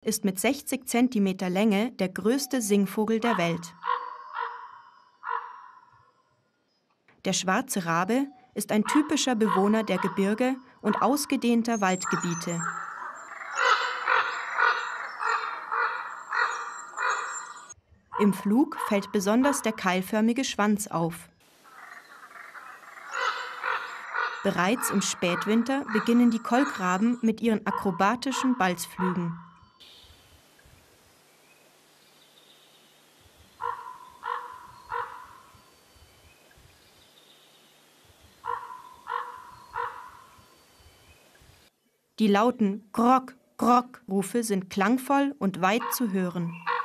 ist mit 60 cm Länge der größte Singvogel der Welt. Der schwarze Rabe ist ein typischer Bewohner der Gebirge und ausgedehnter Waldgebiete. Im Flug fällt besonders der keilförmige Schwanz auf. Bereits im Spätwinter beginnen die Kolkraben mit ihren akrobatischen Balzflügen. Die lauten Grock, Grock-Rufe sind klangvoll und weit zu hören.